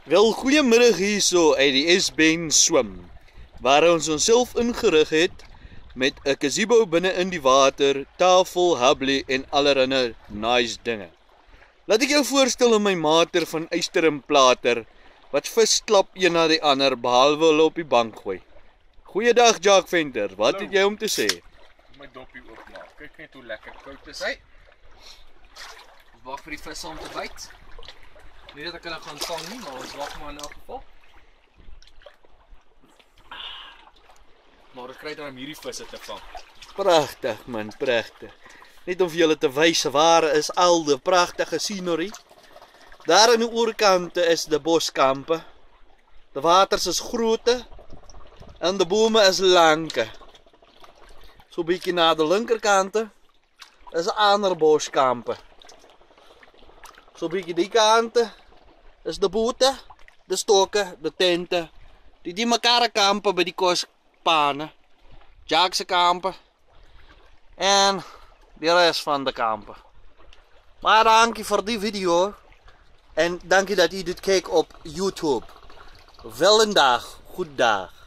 Wel, goeiemiddag hierso uit die S-Ben swim, waar ons onsself ingerig het met 'n gazebo binne in die water, tafel, hablie en allerlei nice dinge. Laat ek jou voorstel in my mater van Eyster en Plater, wat vis klap een na die ander, behalwe hulle op die bank gooi. Goeiedag Jacques Venter, wat het jy om te sê? My doppie oopmaak. Kyk net hoe lekker koud is hy. Ons wag vir die visse om te byt. Nie dat ek hulle gaan vang nie, maar ons wag maar in elk geval. Maar ons kry dan om hierdie visse te vang. Pragtig man, pragtig. Net om vir julle te wys waar is al die pragtige scenery. Daar aan die oorkante is die boskampe. Die waters is groote en die bome is lanke. So bietjie na die linkerkante is 'n ander boskampe. So bietjie die kante is de bote, de stokke, de tente, die mekaar kampe by die kospane, Jacques se kampe en die rest van de kampe. Maar dankie vir die video en dankie dat u dit kyk op YouTube. Wel een dag, goed dag.